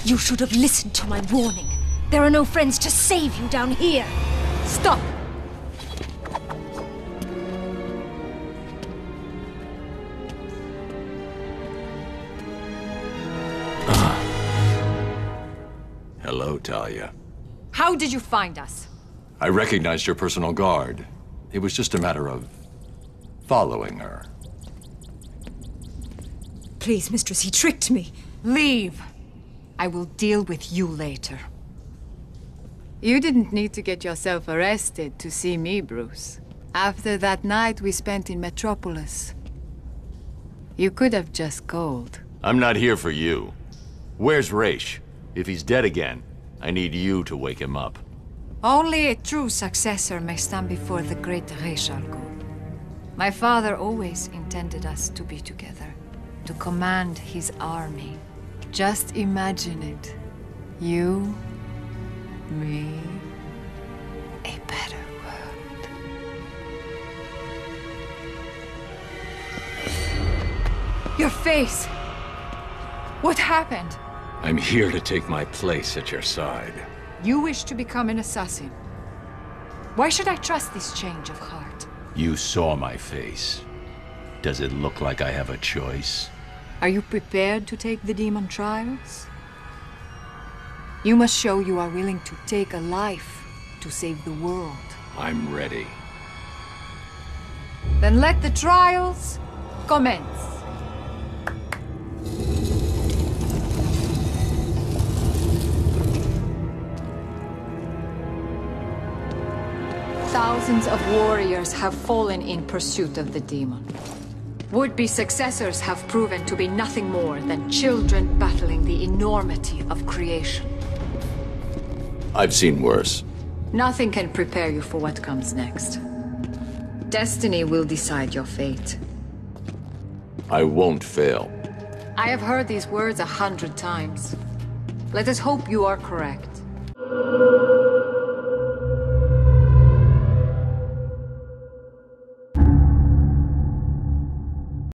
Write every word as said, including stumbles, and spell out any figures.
You should have listened to my warning. There are no friends to save you down here. Stop! Hello, Talia. How did you find us? I recognized your personal guard. It was just a matter of following her. Please, mistress, he tricked me. Leave. I will deal with you later. You didn't need to get yourself arrested to see me, Bruce. After that night we spent in Metropolis. You could have just called. I'm not here for you. Where's Raish? If he's dead again, I need you to wake him up. Only a true successor may stand before the great Raish Al Ghul. My father always intended us to be together, to command his army. Just imagine it. You, me, a better world. Your face! What happened? I'm here to take my place at your side. You wish to become an assassin. Why should I trust this change of heart? You saw my face. Does it look like I have a choice? Are you prepared to take the demon trials? You must show you are willing to take a life to save the world. I'm ready. Then let the trials commence. Thousands of warriors have fallen in pursuit of the demon. Would-be successors have proven to be nothing more than children battling the enormity of creation. I've seen worse. Nothing can prepare you for what comes next. Destiny will decide your fate. I won't fail. I have heard these words a hundred times. Let us hope you are correct.